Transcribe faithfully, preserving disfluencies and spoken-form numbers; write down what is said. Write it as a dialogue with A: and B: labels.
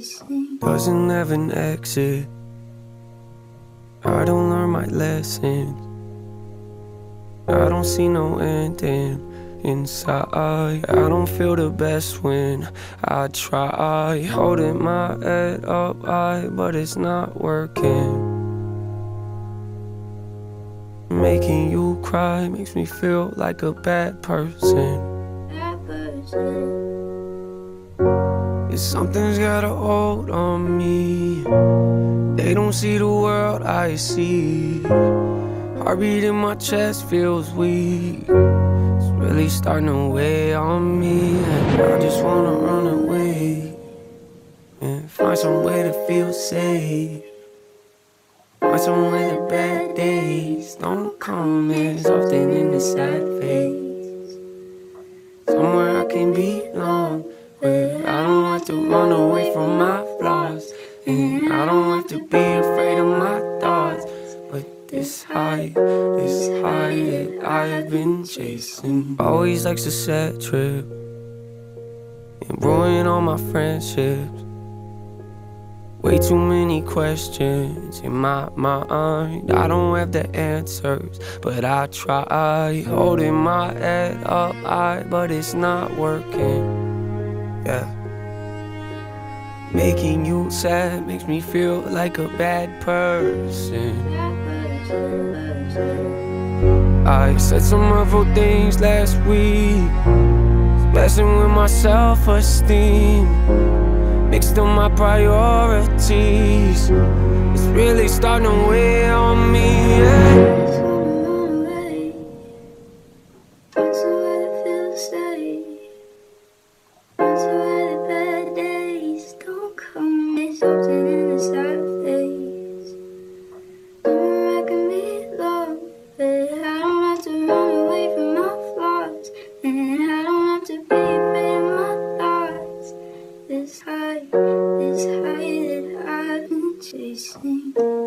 A: chasing.
B: Doesn't have an exit. I don't learn my lessons. I don't see no ending inside. I don't feel the best when I try. Holding my head up high, but it's not working. Making you cry makes me feel like a bad person.
A: That person.
B: If something's got a hold on me, they don't see the world I see. Heartbeat in my chest feels weak. It's really starting to weigh on me, and I just wanna run away and find some way to feel safe. Find somewhere the bad days don't come as often in the sad phase. Somewhere I can belong, where I don't have to run away from my flaws, and I don't have to be afraid of my thoughts. But this high, this high that I've been chasing always likes to set trip and ruin all my friendships. Way too many questions in my mind. I don't have the answers, but I try. Holding my head up high, but it's not working. Yeah. Making you sad makes me feel like a bad person. I said some hurtful things last week, messing with my self-esteem. Mixed up my priorities. It's really starting to weigh on me, yeah.
A: Find somewhere to feel safe. Find somewhere the bad days don't come as often in the sad phase. Somewhere I can belong, but I don't have to run away from my flaws, and I don't have to be afraid of my thoughts. This high, this high that I've been chasing.